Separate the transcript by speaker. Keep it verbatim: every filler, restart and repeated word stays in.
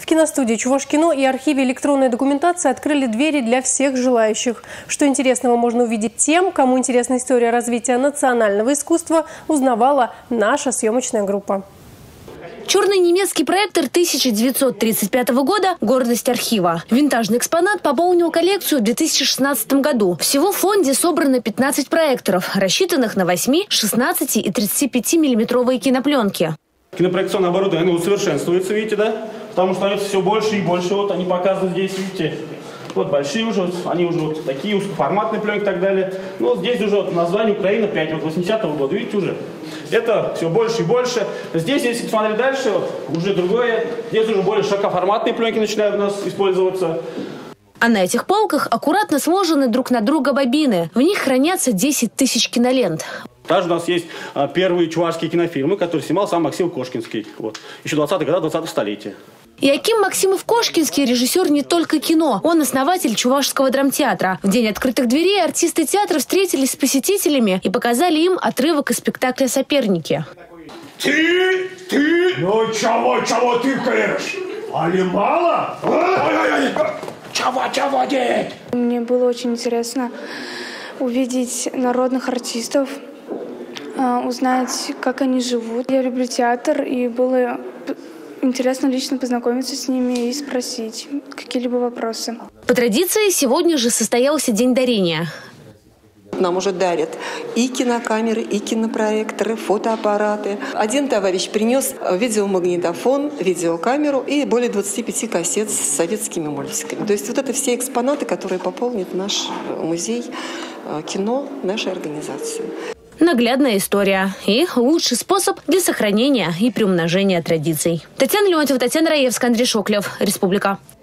Speaker 1: киностудии «Чувашкино» и архиве электронной документации открыли двери для всех желающих. Что интересного можно увидеть тем, кому интересна история развития национального искусства, узнавала наша съемочная группа.
Speaker 2: Черный немецкий проектор тысяча девятьсот тридцать пятого года – гордость архива. Винтажный экспонат пополнил коллекцию в две тысячи шестнадцатом году. Всего в фонде собрано пятнадцать проекторов, рассчитанных на восьми, шестнадцати и тридцатипятимиллиметровые кинопленки.
Speaker 3: Кинопроекционное оборудование усовершенствуется, видите, да? Потому что становится все больше и больше. Вот они показаны здесь, видите. Вот большие уже, вот, они уже вот такие узкоформатные пленки и так далее. Ну вот здесь уже вот название Украина пять, вот восьмидесятого года, видите уже. Это все больше и больше. Здесь, если посмотреть дальше, вот, уже другое. Здесь уже более широкоформатные пленки начинают у нас использоваться.
Speaker 2: А на этих полках аккуратно сложены друг на друга бобины. В них хранятся десять тысяч кинолент.
Speaker 3: Также у нас есть а, первые чувашские кинофильмы, которые снимал сам Максим Кошкинский. Вот, еще двадцатые годы двадцатого столетия.
Speaker 2: Иоаким Максимов-Кошкинский – режиссер не только кино. Он основатель Чувашского драмтеатра. В день открытых дверей артисты театра встретились с посетителями и показали им отрывок из спектакля «Соперники».
Speaker 4: Ты, ты, ну чего, чего тыкаешь? Али мало? Чего, чего, дед?
Speaker 5: Мне было очень интересно увидеть народных артистов, узнать, как они живут. Я люблю театр, и было интересно лично познакомиться с ними и спросить какие-либо вопросы.
Speaker 2: По традиции, сегодня же состоялся день дарения.
Speaker 6: Нам уже дарят и кинокамеры, и кинопроекторы, фотоаппараты. Один товарищ принес видеомагнитофон, видеокамеру и более двадцати пяти кассет с советскими мультиками. То есть вот это все экспонаты, которые пополнят наш музей кино, нашей организации.
Speaker 2: Наглядная история и лучший способ для сохранения и приумножения традиций. Татьяна Леонтьева, Татьяна Раевская, Андрей Шоклев. Республика.